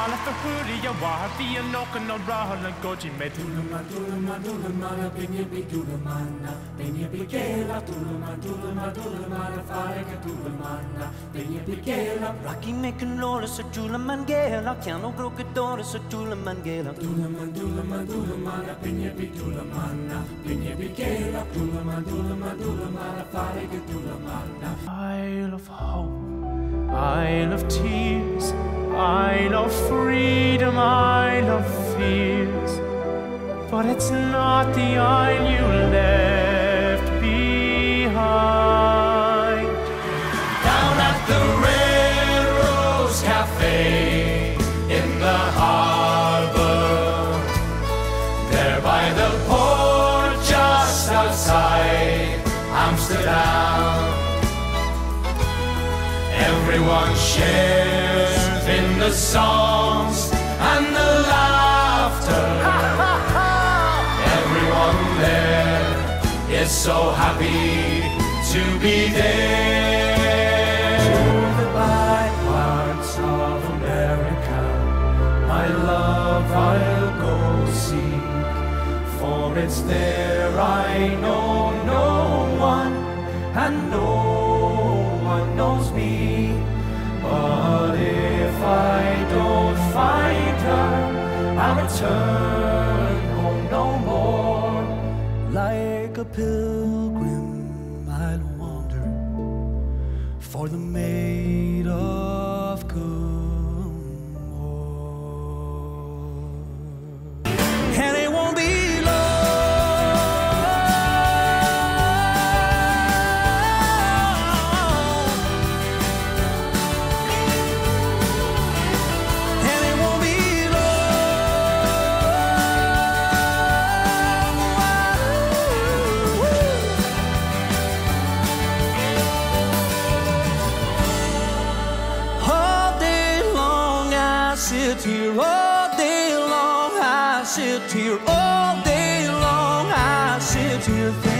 la fahuri ya wahati ya noka no rahala goji me Tuluma tuluma tuluma la pinye pi tulumana pinye pi kela tuluma la fare ke tulumana pinye pi kela Rocky making roller sa tulaman gela piano crocodore sa tulaman gela tuluma la pinye pi kela tuluma la fare ke tulumana Isle of hope, Isle of tears, Isle of freedom, Isle of fears. But it's not the isle you left behind. Down at the Red Rose Cafe in the harbor, there by the port just outside Amsterdam. Everyone shares in the songs and the laughter. Everyone there is so happy to be there. To the back parts of America, my love I'll go seek, for it's there I know no one and no one knows me. But if I don't find her, I'll return home no more. Like a pilgrim I'll wander for the maid of Cumor. And it won't be sit here all day long, I sit here all day long, I sit here